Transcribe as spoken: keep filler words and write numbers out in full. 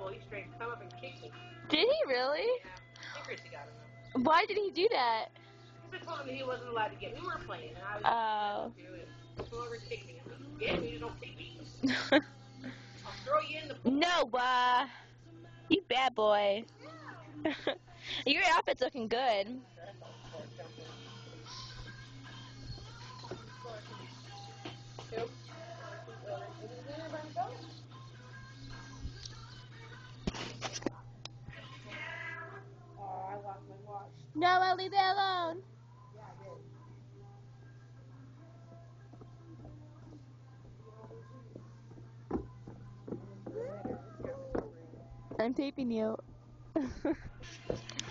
pole. He straight come up and kicked me. Did he really? Yeah. I think Chrissy got him. Why did he do that? Because I told him that he wasn't allowed to get me. We weren't playing. And I was Oh. just come over and kick me. I'm like, yeah, you don't kick me. I'll throw you in the pool. No, uh, you bad boy. Your outfit's looking good. Oh, I lost my watch. Noah, leave it alone. Yeah, I did. I'm taping you.